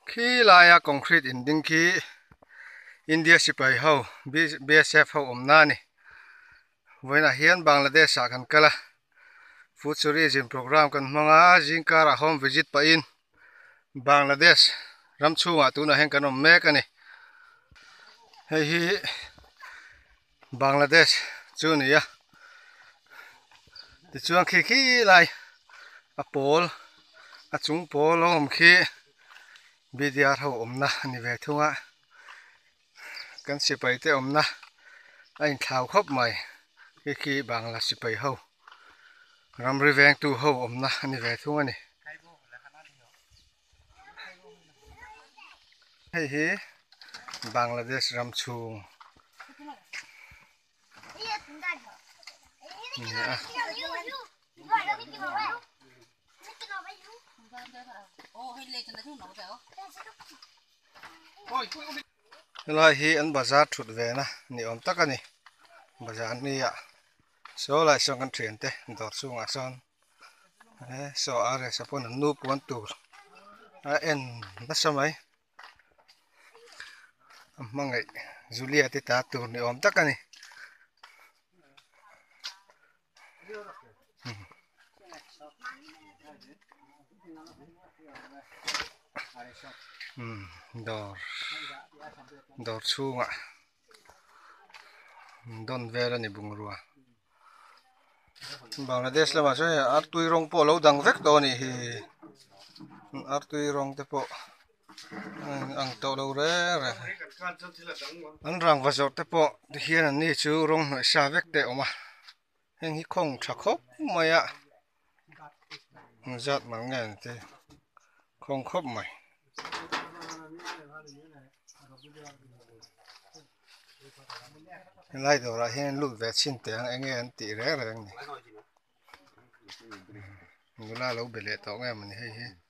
khi laia concrete in ding khi India sipai ho BSF ho omna ni voina hian Bangladesh a kan kala food tourism program kan manga jingkara home visit pa in Bangladesh ramchunga tuna hen kanom mek ani hei hi Bangladesh chu ni ya ti chuang khi lai a pol a chung pol om khi bidyar ho omna ni ve thunga kan sipai te omna ain thlau khop mai khi Bangla sipai ho ram riveng tu ho omna ni ve thunga ni hei hi Bangladesh ramchung lai hi an bazar thut ve na ni om tak ani bazar ni ya so lai song kan thian te dor chunga son so are sapon nu pon tur a en na samai mangai Julia ti ta tur ni om tak ani dor chunga don vera ni bungrua Bangladesh lama so artui rong po lo dang vek to ni hi artui rong te po ang to lo re an rang va jor te po ti hian an ni chu rong noi sa vek te oma heng hi khong tha khop maya zat mang ngen te khong khop mai lai do ra hian lu ve chin te ang nge an ti re re ni ngula lo bele to nge man hei hi